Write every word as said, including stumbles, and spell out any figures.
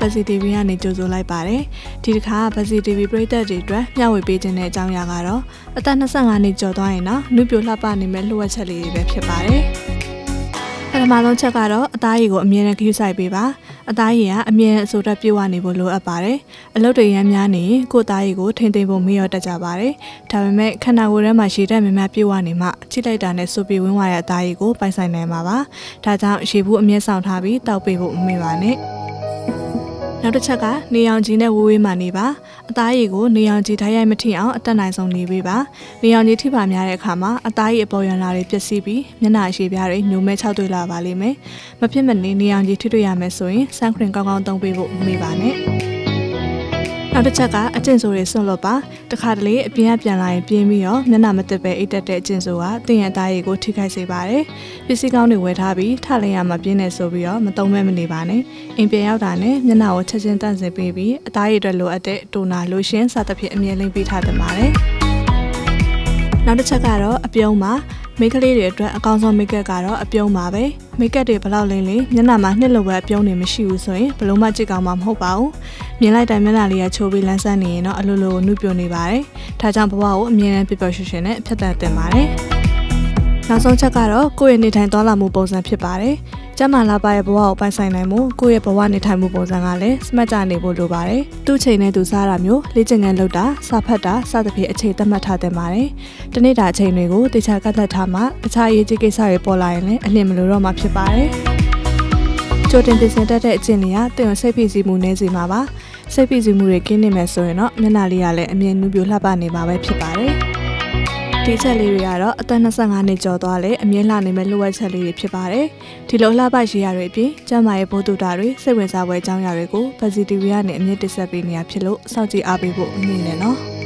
Buzzy တီ ဗီ ကနေကြိုဆိုလိုက်ပါတယ်ဒီတစ်ခါ Buzzy တီ ဗီ ပရိသတ်တွေအတွက်မျှဝေပေးခြင်းတဲ့အကြောင်းအရာကတော့အသက်နှစ်ငါးနှစ်ကျော်သွားရင်တော့နုပြိုလှပနေမဲ့လှုပ်ဝက်ချက်လေးတွေပဲဖြစ်ပါတယ်ပထမဆုံးချက်ကတော့အသားရည်ကိုအမြဲတမ်းခရူးဆိုင်ပေးပါအသားရည်ကအမြဲတမ်းအဆိုတက်ပြေဝနေဖို့လိုအပ်ပါတယ်အလုပ်တွေရမ်းများနေရင်ကိုယ်သားရည်ကိုထိမ့်သိမ့်ဖို့မေ့ရတတ်ကြပါတယ်ဒါပေမဲ့ခန္ဓာကိုယ်ထဲမှာရှည်တက်များများပြေဝနေမှချိလိုက်တာနဲ့စူပြေဝင်းဝတဲ့အသားရည်ကိုပိုင်ဆိုင်နိုင်မှာပါဒါကြောင့်ရှည်ဘူးအမြဲဆောင်ထားပြီးတောက်ပေးဖို့မမေ့ပါနဲ့နောက်တစ်ချက်ကနေရောင်ခြည်နဲ့ဝေးဝေးမှနေပါအသားရည်ကိုနေရောင်ခြည်ထိုင်ရိုက်မထိအောင်အတက်နိုင်ဆုံးနေပေးပါနေရောင်ခြည်ထိပါများတဲ့အခါမှာအသားရည်အပေါ်ရန်လာတွေပျက်စီးပြီးမျက်နှာအရှည်ပြားတွေညိုမဲခြောက်တွေ့လာပါလိမ့်မယ်မဖြစ်မနေနေရောင်ခြည်ထိတွေ့ရမယ်ဆိုရင်ဆန်ခရင်ကောင်းကောင်းသုံးပေးဖို့မမေ့ပါနဲ့နောက်တစ်ချက်ကအကျင့်ဆိုတွေဆွန့်လွတ်ပါတခါတလေအပြင်ကပြန်လာရင်ပြင်းပြီးတော့မျက်နှာမတက်ပဲအိတ်တက်တဲ့အကျင့်ဆိုကတင်ရအသားရည်ကိုထိခိုက်စေပါတယ်ပစ္စည်းကောင်းတွေဝယ်ထားပြီးထလင်းရမှာပြင်းနေဆိုပြီးတော့မသုံးမဲမနေပါနဲ့အိမ်ပြန်ရောက်တာနဲ့မျက်နှာကိုချက်ချင်းတန့်စင်ပေးပြီးအသားရည်အတွက်လိုအပ်တဲ့တိုနာလိုရှင်းစသဖြင့်အမြဲလိမ့်ပေးထားတင်ပါတယ်နောက်တစ်ချက်ကတော့အပြုံးပါမိန်းကလေးတွေအတွက်အကောင်းဆုံးမိတ်ကပ်ကတော့အပြုံးပါပဲမိတ်ကပ်တွေဘလောက်လိမ့်လိမ့်မျက်နှာမှာနှစ်လိုပဲအပြုံးတွေမရှိဘူးဆိုရင်ဘလုံးမကြည့်ကောင်းမှာမဟုတ်ပါဘူးမြင်လိုက်တိုင်းမျက်နှာလေးကချိုးပြီးလန်းဆန်းနေရင်တော့အလိုလိုနုပြိုနေပါတယ်ဒါကြောင့်ဘဝကိုအမြဲတမ်းပျော်ပျော်ရွှင်ရွှင်နဲ့ဖြတ်သန်းတင်ပါတယ်နောက်ဆုံးချက်ကတော့ကိုယ့်ရဲ့နေထိုင်သွားလာမှုပုံစံဖြစ်ပါတယ်ကျမလာပါရဲ့ဘဝကိုပိုင်ဆိုင်နိုင်မှုကိုယ့်ရဲ့ဘဝနေထိုင်မှုပုံစံကလည်းစမတ်ကြနေဖို့လိုပါတယ်သူ့ချိန်နဲ့သူစားတာမျိုးလေ့ကျင့်ခန်းလုပ်တာစာဖတ်တာစသဖြင့်အခြေသတ်မှတ်ထားတင်ပါတယ်တနေ့တာအချိန်တွေကိုတခြားကတ်သက်ထားမှတခြားအရေးကြီးကိစ္စတွေပေါ်လာရင်လည်းအလျင်မလိုတော့မှဖြစ်ပါတယ်ကြိုတင်ပြင်ဆင်တတ်တဲ့အကျင့်တွေကတင်စိတ်ဖိစီးမှုနည်းစေမှာပါစိတ်ဖိစီးမှုတွေကင်းနေမယ်ဆိုရင်တော့မျက်နှာလေးကလည်းအမြဲနူးပြိုလှပနေမှာပဲဖြစ်ပါတယ်ဒီချက်လေးတွေကတော့အသက်နှစ်ငါးနှစ်ကျော်သွားလဲအမြဲလှနေမဲ့လှုပ်ဝက်ချက်လေးတွေဖြစ်ပါတယ်ဒီလိုလှပရေးရတွေအပြင်ကျန်းမာရေးဘိုးတူတာတွေစိတ်ဝင်စားပွဲအကြောင်းအရာတွေကို Buzzy တီ ဗီ ကနေအမြဲတင်ဆက်ပေးနေရဖြစ်လို့စောင့်ကြည့်အားပေးဖို့အမြင်နဲ့နော်